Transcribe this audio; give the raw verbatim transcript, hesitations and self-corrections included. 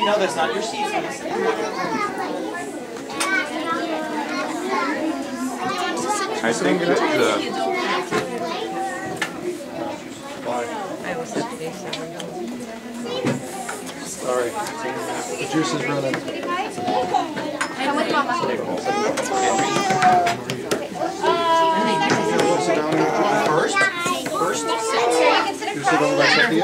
No, that's not your season. I think that the... I always have to do seven. Sorry. The juice is running. Come with Mama. First? First? You sit over by Sophia?